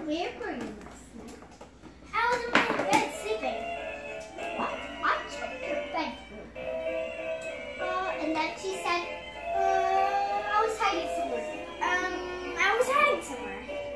where were you last night? I was in my bed sleeping. What? I checked your bedroom. And then she said, I was hiding somewhere. I was hiding somewhere.